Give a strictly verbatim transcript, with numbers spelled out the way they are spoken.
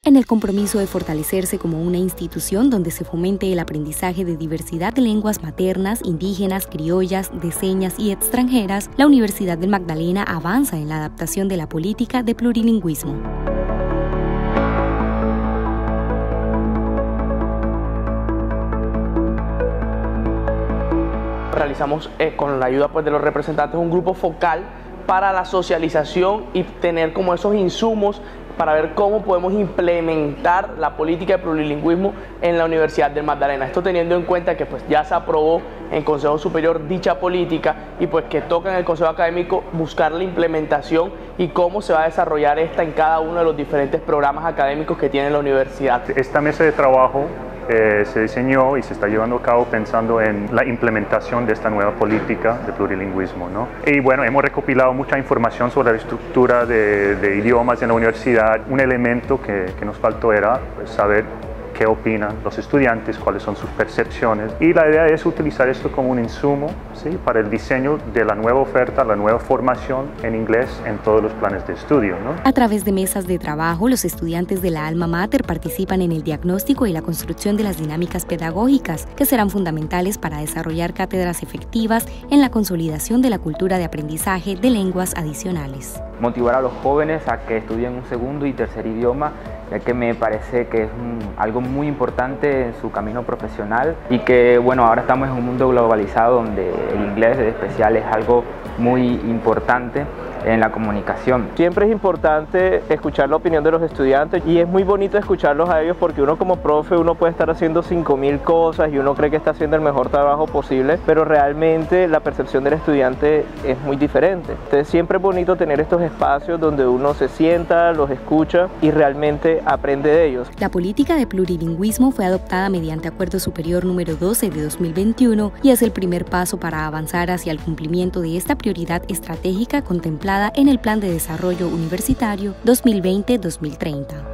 En el compromiso de fortalecerse como una institución donde se fomente el aprendizaje de diversidad de lenguas maternas, indígenas, criollas, de señas y extranjeras, la Universidad del Magdalena avanza en la adaptación de la política de plurilingüismo. Realizamos eh, con la ayuda pues, de los representantes un grupo focal para la socialización y tener como esos insumos para ver cómo podemos implementar la política de plurilingüismo en la Universidad del Magdalena. Esto teniendo en cuenta que pues, ya se aprobó en Consejo Superior dicha política y pues que toca en el Consejo Académico buscar la implementación y cómo se va a desarrollar esta en cada uno de los diferentes programas académicos que tiene la universidad. Esta mesa de trabajo Eh, se diseñó y se está llevando a cabo pensando en la implementación de esta nueva política de plurilingüismo, ¿no? Y bueno, hemos recopilado mucha información sobre la estructura de, de idiomas en la universidad. Un elemento que, que nos faltó era pues, saber qué opinan los estudiantes, cuáles son sus percepciones, y la idea es utilizar esto como un insumo, ¿sí?, para el diseño de la nueva oferta, la nueva formación en inglés en todos los planes de estudio, ¿no? A través de mesas de trabajo, los estudiantes de la Alma Mater participan en el diagnóstico y la construcción de las dinámicas pedagógicas que serán fundamentales para desarrollar cátedras efectivas en la consolidación de la cultura de aprendizaje de lenguas adicionales. Motivar a los jóvenes a que estudien un segundo y tercer idioma, ya que me parece que es un, algo muy importante en su camino profesional y que bueno, ahora estamos en un mundo globalizado donde el inglés en especial es algo muy importante en la comunicación. Siempre es importante escuchar la opinión de los estudiantes y es muy bonito escucharlos a ellos porque uno como profe uno puede estar haciendo cinco mil cosas y uno cree que está haciendo el mejor trabajo posible, pero realmente la percepción del estudiante es muy diferente. Entonces siempre es bonito tener estos espacios donde uno se sienta, los escucha y realmente aprende de ellos. La política de plurilingüismo fue adoptada mediante Acuerdo Superior número doce de dos mil veintiuno y es el primer paso para avanzar hacia el cumplimiento de esta prioridad estratégica contemplada en el Plan de Desarrollo Universitario dos mil veinte a dos mil treinta.